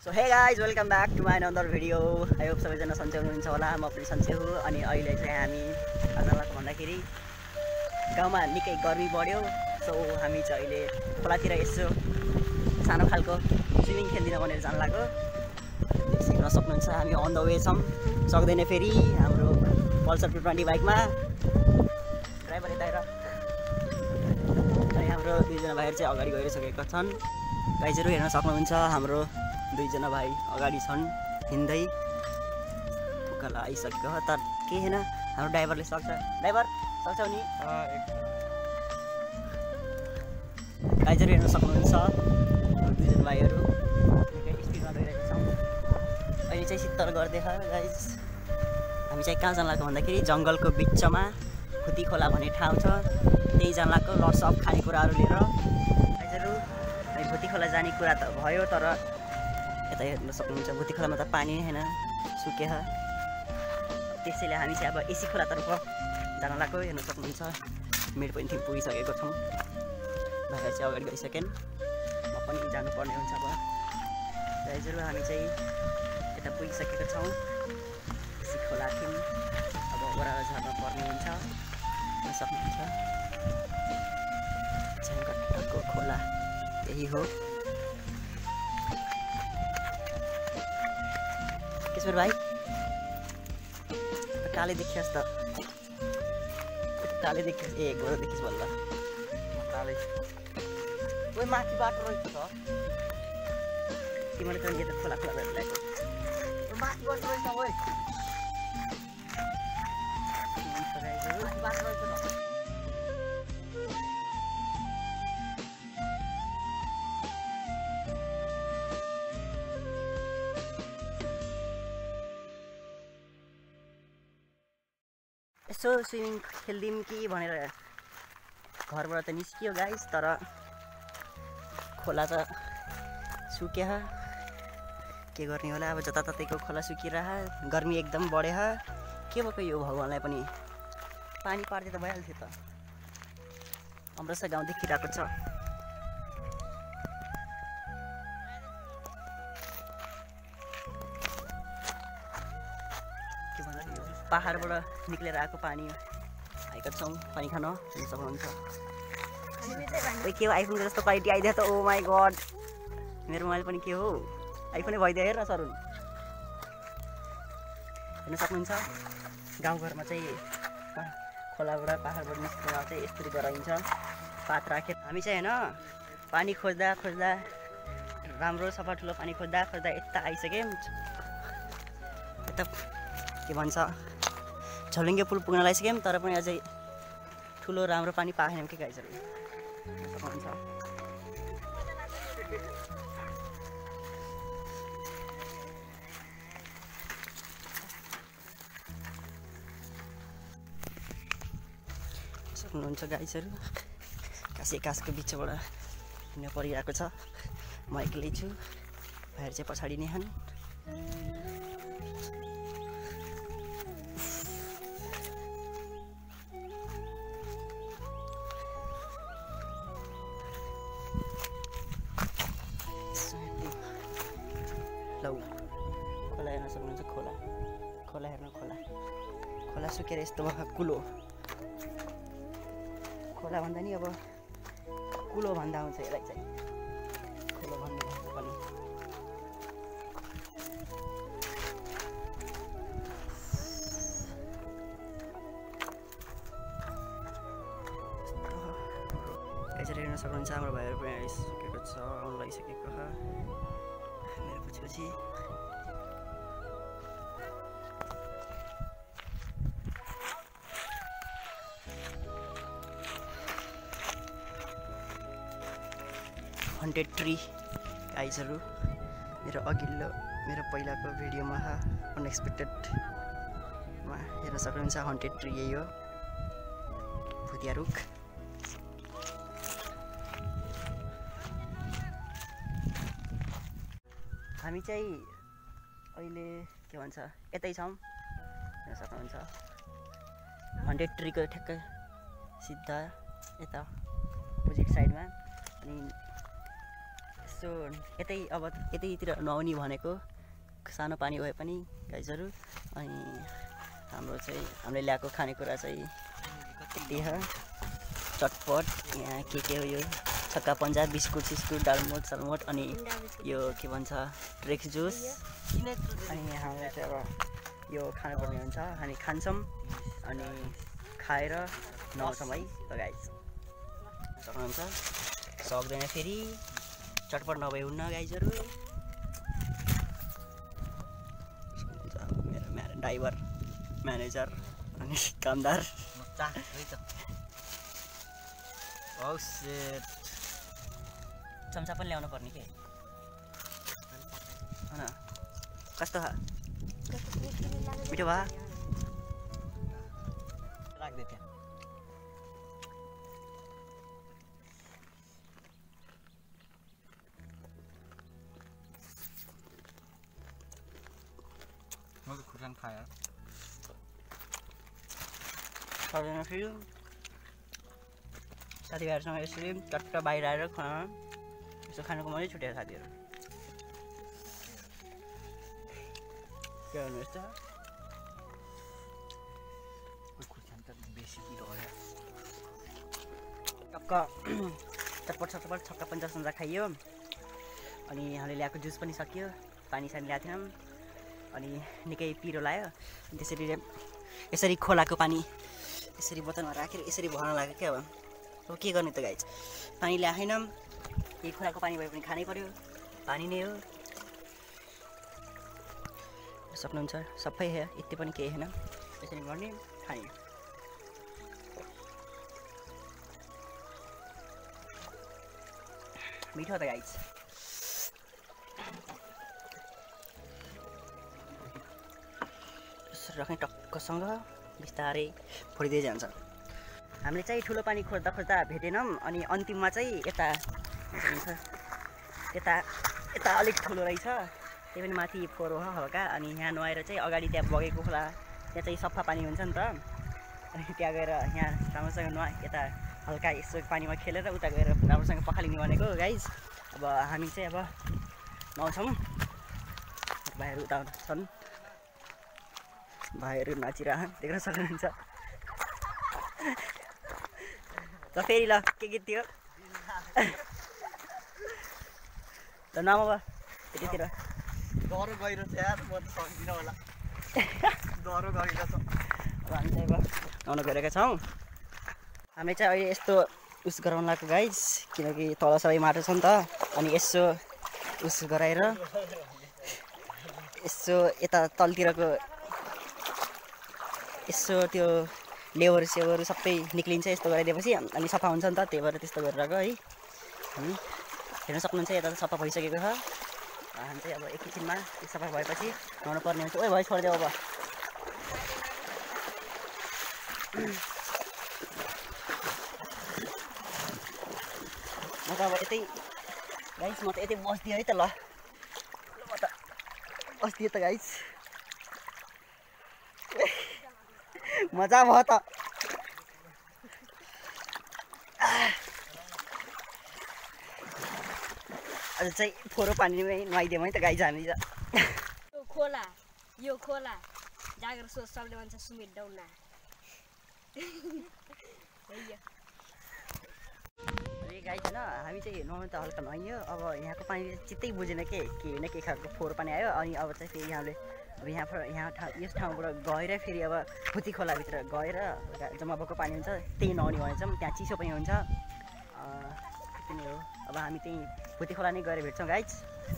So hey guys, welcome back to my another video. I hope सबैजना सन्चै हुनुहुन्छ होला। म पनि सन्चै हुँ। अनि अहिले चाहिँ हामी आजलाई भन्दाखेरि गाउँमा निकै गर्मी बढ्यो। सो हामी चाहिँ अहिले खोलातिर यसो सानो खालको स्विमिङ खेल्दिन भनेर जान लाग्यो। सिक्न सक्नुहुन्छ हामी अन द वे छौँ। सक्दैन फेरि हाम्रो पल्सर 220 बाइकमा ड्राइभर यता हेर। अनि हाम्रो दुईजना भाइहरू चाहिँ अगाडि गइसकेका छन्। गाइजहरू हेर्न सक्नुहुन्छ हाम्रो दुईजना भाइ अगाडि छन् हिँड्दै। उकालो आइसक्यो तर के हैन हाम्रो ड्राइभरले सक्छ। ड्राइभर सक्छौ नि? गाइजहरू हेर्न सक्नुहुन्छ दुईजना भाइहरू निकै स्पिडमा गइरहेका छौँ। अहिले चाहिँ शीतल गर्दै छ गाइज। हामी चाहिँ कहाँ जान लाग्यो भन्दाखेरि जङ्गलको बिचमा खुती खोला भन्ने ठाउँ छ। त्यही जान लाग्यो लट्स अफ खानेकुराहरू लिएर। गाइजहरू हामी भुती खोला जाने कुरा त भयो तर यता हेर्न सक्नुहुन्छ भुती खोलामा त पानी नै छैन, सुके छ। त्यसैले हामी चाहिँ अब एसी खोलातर्फ जान लाग्यो। हेर्न सक्नुहुन्छ मेरो पनि टिम पुगिसकेको छौँ। भाइहरू चाहिँ अगाडि गइसकेन्, म पनि जानुपर्ने हुन्छ अब। गाइजहरू हामी चाहिँ यता पुगिसकेका छौँ एसी खोला थियौँ। अब ओह्रालो झर्न पर्ने हुन्छ। हेर्न सक्नुहुन्छ झ्याङकट्टाको खोला यही हो। किशोर भाइ काले देखियोस् त, काले देखियोस्। ए गोरो देखिस् बल्ल काले। ओइ माथि बाटो रहेछ त तिमीले त यता खोला खोला गरेर ल्याएको। माथि बाटो रहेछ। ओइ माथि बाटो रहेछ त। यसो स्विमिङ खेल्दिउँ कि भनेर घरबाट त निस्कियो गाइस, तर खोला त सुक्यो। के गर्ने होला अब, जताततैको खोला सुकिरह। गर्मी एकदम बढ्यो। के भएको यो भगवान्लाई पनि पानी पार्दै त भइहाल्थ्यो त। अमरसा गाउँ देखिरहेको छ। पहाडबाट निक्लेर आएको पानी आएका छौँ पानी खान। हेर्न सक्नुहुन्छ के हो आइफोनको जस्तो क्वालिटी आइदियो त। ओ माई गड, मेरो मोबाइल पनि के हो आइफोनै भइदियो। हेर सरुन हेर्न सक्नुहुन्छ गाउँघरमा चाहिँ खोलाबाट पहाडबाट निस्केर चाहिँ यस्तरी गराइन्छ पात राखेर। हामी चाहिँ होइन पानी खोज्दा खोज्दा राम्रो सफा ठुलो पानी खोज्दा खोज्दा यता आइसक्यौँ। यता के भन्छ झोलुङ्गे पुल पुग्न लागिसक्यौँ, तर पनि अझै ठुलो राम्रो पानी पाएनौँ कि गाइजहरू। सक्नुहुन्छ सक्नुहुन्छ गाइजहरू काँसे काँसको बिचबाट हिँड्न परिरहेको छ। म एक्लै छु, भाइहरू चाहिँ पछाडि नै छन्। खोला हेर्न सक्नुहुन्छ खोला खोला हेर्न खोला खोला सुकेर यस्तो भयो कुलो। खोला भन्दा नि अब कुलो भन्दा हुन्छ यसलाई चाहिँ खोलो भन्नु पनि। यसरी हेर्न सक्नुहुन्छ हाम्रो भाइहरू पनि आइसकेको छ, आउनु लागिसकेको छ मेरो पछि। हन्टेड ट्री गाइजहरू मेरो अघिल्लो मेरो पहिलाको भिडियोमा अनएक्सपेक्टेडमा हेर्न सक्नुहुन्छ हन्टेड ट्री यही हो, भुतिया रुख। हामी चाहिँ अहिले के भन्छ यतै छौँ। हेर्न सक्नुहुन्छ हन्टेड ट्रीको ठ्याक्कै सिधा यता अपोजिट साइडमा। अनि सो यतैतिर नआउने भनेको सानो पानी भए पनि गाइजहरू। अनि हामीले ल्याएको खानेकुरा चाहिँ यति हो चटपट। यहाँ के हो यो छक्का पन्जा बिस्कुट सिस्कुट डालमोट सालमोट अनि यो के भन्छ ट्रेक्स जुस। अनि हामीले चाहिँ अब यो खानुपर्ने हुन्छ, हामी खान्छौँ अनि खाएर नुहाउँछौँ है त गाइज। सक्नुहुन्छ सक्दैन फेरि चटपट नभए हुन्न गाइजहरू। मेरो ड्राइभर म्यानेजर अनि कामदार चम्चा पनि ल्याउनु पर्ने के होइन? कस्तो मिठो भा राख्दै त्यहाँ। मैले खुर्सानी खाएँ सक्दैन फेरि साथीभाइहरूसँग यसरी चट्ट बाहिर आएर यसो खानुको मनै छुटेर साथीहरू के गर्नुहोस् त। खुर्सानी त बेसी रह्यो टक्क चटपट छक्का पन्जा सन्जा खाइयो। अनि हामीले ल्याएको जुस पनि सकियो, पानी सानी ल्याएको थियौँ अनि निकै पिरो लाग्यो। त्यसरी यसरी खोलाको पानी यसरी बोतलमा राखेर यसरी भर्न लाग्यो क्या। अब के गर्ने त गाइज, पानी ल्याएनौँ, यही खोलाको पानी भए पनि खानै पर्यो, पानी नै हो। सक्नुहुन्छ सबै हो, यति पनि केही छैन, यसरी गर्ने खाने। मिठो त गाइज। राख्ने टक्कसँग बिस्तारै फोडिँदै जान्छ। हामीले चाहिँ ठुलो पानी खोज्दा खोज्दा भेटेनौँ अनि अन्तिममा चाहिँ यता अलिक ठुलो रहेछ, त्यही पनि माथि फोहोर हो हल्का। अनि यहाँ नुहाएर चाहिँ अगाडि त्यहाँ बगेको खोला त्यहाँ चाहिँ सफा पानी हुन्छ नि त, अनि त्यहाँ गएर यहाँ राम्रोसँग नुहा, यता हल्का यसो पानीमा खेलेर उता गएर राम्रोसँग पखालिने भनेको गाइज। अब हामी चाहिँ अब नुहाउँछौँ, भाइहरू उता छन्, भाइहरू नाचिरहन् देख्न सक्नुहुन्छ। ल फेरि ल के गीत थियो ल नाम अब यतितिर डह्रो गहिरो छ यार, म त सक्दिनँ होला डह्रो गहिरो छ। अब हामी चाहिँ अब नुहाउन गइरहेका छौँ। हामी चाहिँ अहिले यस्तो उस गराउन लाग्यो गाइज, किनकि तल सबै माटो छ नि त। अनि यसो उस गराएर यसो यता तलतिरको यसो त्यो लेबरहरू सेवरहरू सबै निक्लिन्छ यस्तो गराइदिएपछि, अनि सफा हुन्छ नि त, त्यही भएर त्यस्तो गरेर गयो है। हामी हेर्न सक्नुहुन्छ यता त सफा भइसकेको छ। हामी चाहिँ अब एकैछिनमा सफा भएपछि नुहाउनु पर्ने हुन्छ। ओइ भाइ छोडिदेऊ अब। म त अब यतै गाइस, म त यतै बस्दिएँ है त। ल म त बस्दिएँ त गाइस, मजा भयो त। आज चाहिँ फोहोरो पानीमै नुहाइदिउँ है त गाइस हामी त। यो खोला जागर सोच सबले भन्छ सुमित डौना। अरे गाइस होइन, हामी चाहिँ नुहाउनु त हल्का नुहाइयो। अब यहाँको पानी चित्तै बुझेन के न के खालको फोहोर पानी आयो। अनि अब चाहिँ फेरि हामीले अब यस ठाउँबाट गएर फेरि अब भुती खोलाभित्र गएर जम्मा भएको पानी हुन्छ त्यही नुहाउने भनेछौँ, त्यहाँ चिसो पनि हुन्छ। त्यति नै हो। अब हामी त्यही भुती खोला नै गएर भेट्छौँ गाइज।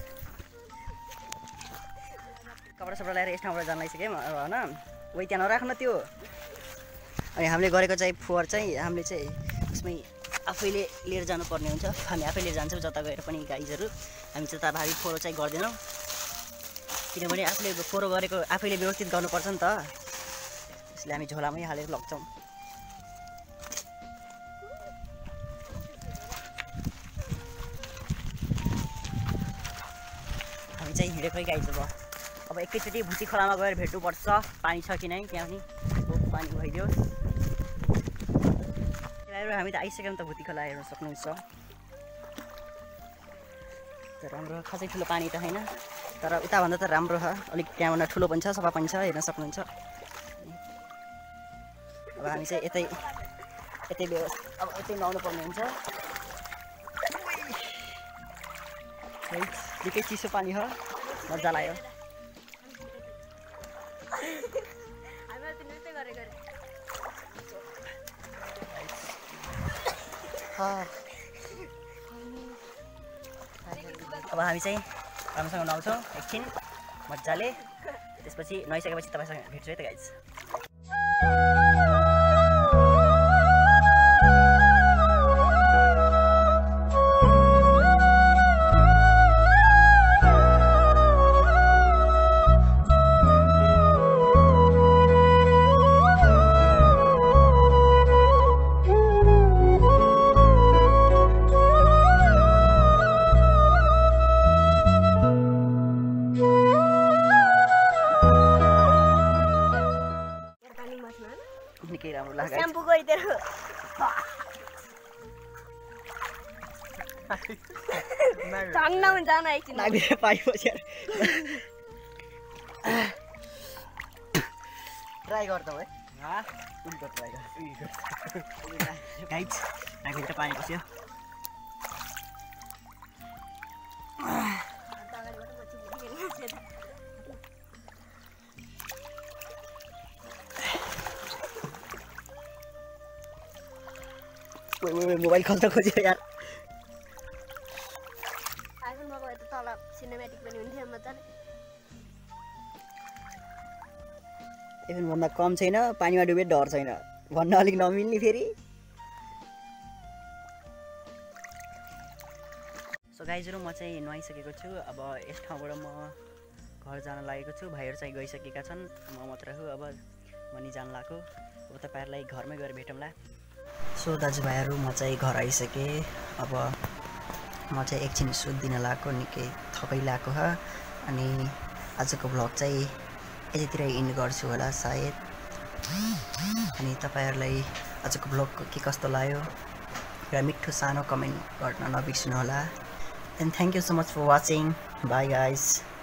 कपडा सपडा ल्याएर यस ठाउँबाट जान लागिसक्यौँ अब होइन, वही त्यहाँ नराख्न त्यो। अनि हामीले गरेको चाहिँ फोहोर चाहिँ हामीले चाहिँ उसमै आफैले लिएर जानुपर्ने हुन्छ। हामी आफै लिएर जान्छौँ जता गएर पनि गाइजहरू। हामी जता भारी फोहोर चाहिँ गर्दैनौँ, किनभने आफूले फोहोर गरेको आफैले व्यवस्थित गर्नुपर्छ नि त, यसले हामी झोलामै हालेर लग्छौँ। हामी चाहिँ हिँडेकै गाइज। अब एकैचोटि भुटी खोलामा गएर भेट्नुपर्छ, पानी छ कि नै त्यहाँ पनि पानी भइदियोस्। हामी त आइसक्यौँ त भुटी खोला, हेर्न सक्नुहुन्छ। तर राम्रो खासै ठुलो पानी त होइन तर उताभन्दा त राम्रो छ अलिक त्यहाँभन्दा ठुलो पनि छ सफा पनि छ हेर्न सक्नुहुन्छ अब हामी चाहिँ यतै व्यवस्था अब यतै नुहाउनु पर्ने हुन्छ निकै चिसो पानी हो मजा लाग्यो अब हामी चाहिँ राम्रोसँग नुहाउँछौँ एकछिन मजाले त्यसपछि नुहाइसकेपछि तपाईँसँग भेट्छु है त गाइज निकै राम्रो लाग्यो स्याम्पू गरिदिएर ढङ्ग हुन्छ न एकछिन नागले पानी बसेर ट्राई गर्दा है उल्टो ट्राई गर गाइज नागभित्र पानी पस्यो मोबाइल खोल्दा खोज्यो यार आइफोनमा गएर त तल सिनेमेटिक पनि हुन्थ्यो मजाले आइफोनभन्दा कम छैन पानीमा डुबे डर छैन भन्न अलिक नमिल्ने फेरि सो गाइजहरू म चाहिँ नुहाइसकेको छु अब यस ठाउँबाट म घर जान लागेको छु भाइहरू चाहिँ गइसकेका छन् म मात्र हो अब म नि जान लागेको अब तपाईँहरूलाई घरमै गएर भेटौँला सो दाजुभाइहरू म चाहिँ घर आइसकेँ अब म चाहिँ एकछिन सुत्दिन लागेको निकै थकै लागेको छ अनि आजको भ्लग चाहिँ यतितिर इन्ड गर्छु होला सायद अनि तपाईँहरूलाई आजको भ्लग के कस्तो लाग्यो एउटा मिठो सानो कमेन्ट गर्न नबिर्सिनु होला and thank you so much for watching bye guys